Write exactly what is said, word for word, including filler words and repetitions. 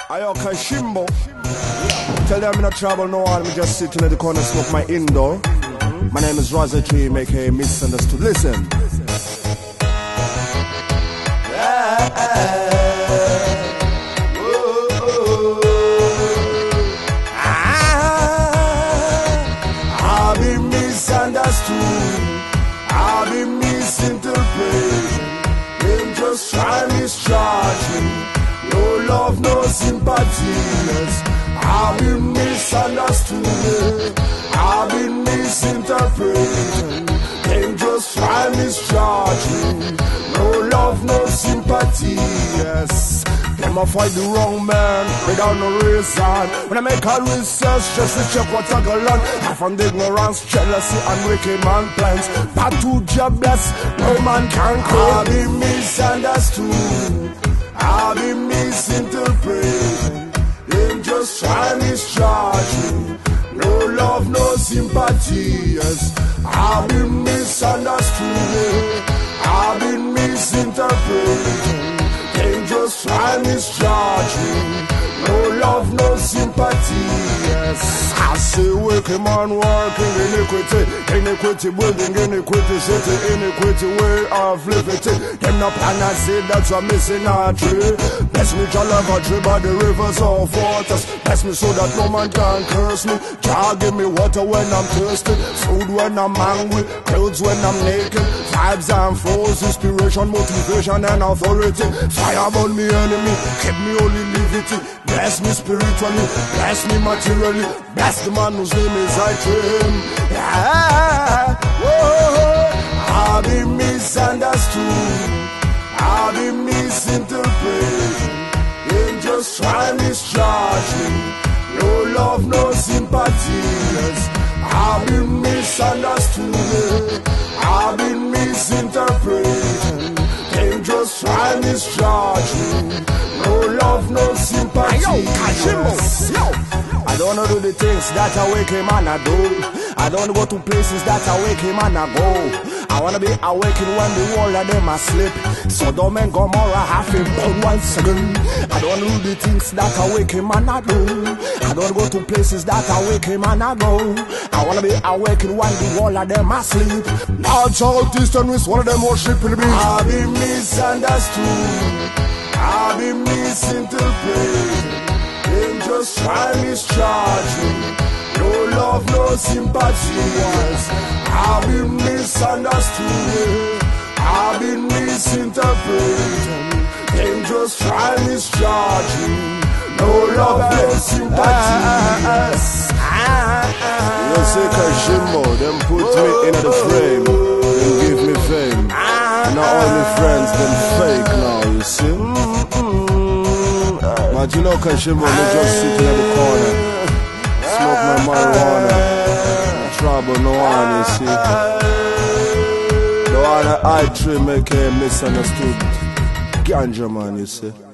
Ayo Kashimbo. Tell them I'm not trouble no one, me just sitting in the corner smoke my indoor. My name is Raza Dream, aka Misunderstood. Listen. I've been misunderstood, I've been misinterpreted. Them just try mischarge me. No love, no sympathy. Yes. I've been misunderstood, I've been misinterpreted. Them just try mischarge me. No love, no sympathy. Yes. Them a fight the wrong man without no reason. When I make a research just to check what I got on, I found ignorance, jealousy and wicked man plans. But too jobless, no man can quit. I've been misunderstood, I've been misinterpreted. Them just try mischarge me. No love, no sympathy. Yes, I've been misunderstood, I've been misinterpreted. They just try mischarge me. No love, no sympathy. Yes, I say wicked man working iniquity, iniquity building iniquity, city iniquity way of liberty. Them no plan I say that's a missing a tree. Bless me, Jah love a tree by the rivers of waters. Bless me so that no man can curse me. Jah give me water when I'm thirsty, food when I'm hungry, clothes when I'm naked, vibes and flows, inspiration, motivation and authority. Fire burn me enemy, keep me holy liberty. Bless me spiritually, bless me materially. Bless the man whose name is I dream. Yeah. Whoa. I've been misunderstood, I've been misinterpreted. They just try mischarge me. No love, no sympathy. Yes. I've been misunderstood, I've been misinterpreted. They just try mischarge me. No love, no sympathy. Yes. I don't wanna do the things that a wicked man I do. I don't wanna go to places that a wicked man I go. I wanna be awakened when the world of them asleep. Sodom and Gomorrah have been born once again. I don't wanna do the things that a wicked man I do. I don't wanna go to places that a wicked man I go. I wanna be awakened when the world of them asleep. North, south, east and west, one of them worshiping me. I've been misunderstood, I've been misinterpreted. Them just try mischarge me. No love, no sympathy. Yes. I've been misunderstood, I've been misinterpreted. Them just try mischarge me. No love, no sympathy. Yes. You say Kashimbo, them put me in the frame, them give me fame. Now all my friends, them fake now, you see. But you know Kashimbo, they just sitting in the corner, smoke my marijuana, trouble no one, you see. The one I trim make a misunderstood ganja man, you see.